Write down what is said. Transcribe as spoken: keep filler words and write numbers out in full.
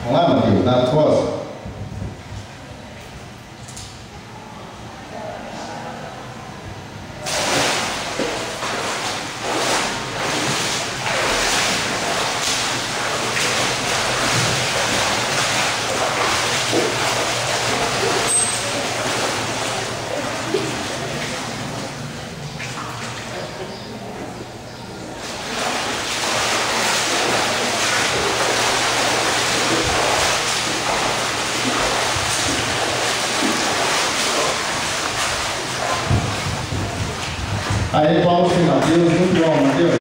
Vamos lá, Matheus, dá as costas. Aí, palmas para o Matheus, muito bom, Matheus.